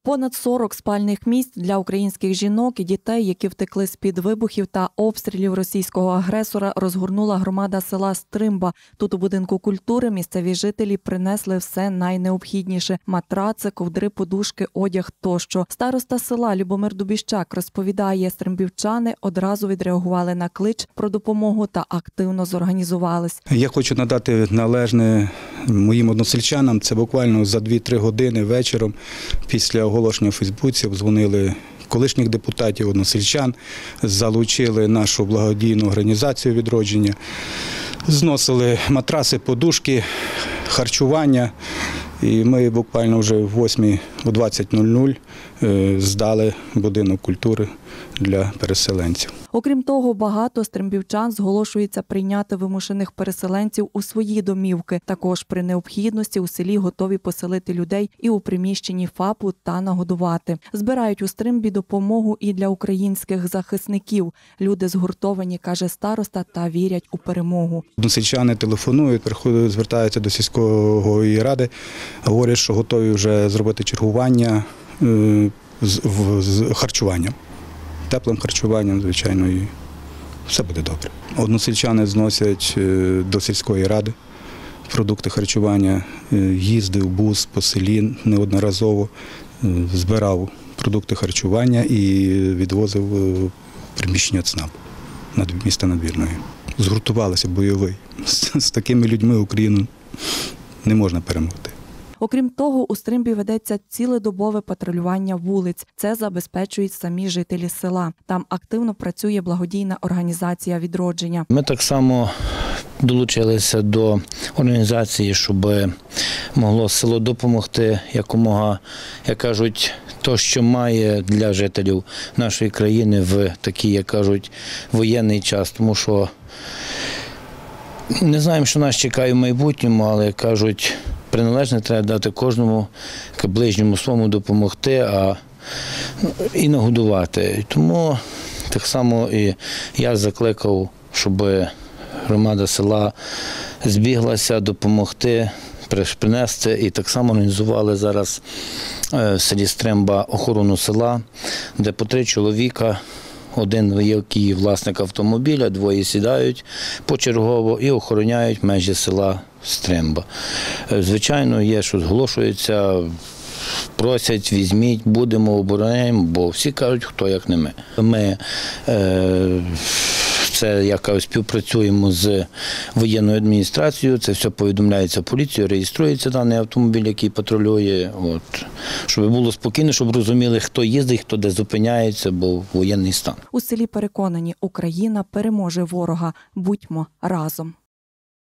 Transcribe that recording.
Понад 40 спальних місць для українських жінок і дітей, які втекли з-під вибухів та обстрілів російського агресора, розгорнула громада села Стримба. Тут у будинку культури місцеві жителі принесли все найнеобхідніше – матраци, ковдри, подушки, одяг тощо. Староста села Любомир Дубіщак розповідає, стримбівчани одразу відреагували на клич про допомогу та активно зорганізувались. Я хочу надати належне моїм односельчанам. Це буквально за 2-3 години вечором після оголошення у Фейсбуці дзвонили колишніх депутатів, односельчан, залучили нашу благодійну організацію «Відродження», зносили матраси, подушки, харчування. І ми буквально вже о 20:00 здали будинок культури для переселенців. Окрім того, багато стримбівчан зголошується прийняти вимушених переселенців у свої домівки. Також при необхідності у селі готові поселити людей і у приміщенні ФАПу та нагодувати. Збирають у Стримбі допомогу і для українських захисників. Люди згуртовані, каже староста, та вірять у перемогу. Односельчани телефонують, приходять, звертаються до сільської ради, говорять, що готові вже зробити чергування з харчуванням. Теплим харчуванням, звичайно, і все буде добре. Односельчани зносять до сільської ради продукти харчування, їздив бус по селі неодноразово, збирав продукти харчування і відвозив приміщення ЦНАП міста Надвірної. Згуртувалися бойовий. З такими людьми Україну не можна перемогти. Окрім того, у Стримбі ведеться цілодобове патрулювання вулиць. Це забезпечують самі жителі села. Там активно працює благодійна організація «Відродження». Ми так само долучилися до організації, щоб могло село допомогти якомога, як кажуть, то, що має для жителів нашої країни в такий, як кажуть, воєнний час. Тому що не знаємо, що нас чекає в майбутньому, але, як кажуть, приналежне треба дати кожному, ближньому своєму допомогти і нагодувати. Тому так само і я закликав, щоб громада села збіглася допомогти, принести, і так само організували зараз в селі Стримба охорону села, де по 3 чоловіка. Один є власник автомобіля, 2 сідають почергово і охороняють межі села Стримба. Звичайно, є, що зголошуються, просять, візьміть, будемо, обороняємо, бо всі кажуть, хто як не ми. Ми співпрацюємо з воєнною адміністрацією, це все повідомляється поліцією, реєструється даний автомобіль, який патрулює, щоб було спокійно, щоб розуміли, хто їздить, хто де зупиняється, бо воєнний стан. У селі переконані, Україна переможе ворога. Будьмо разом.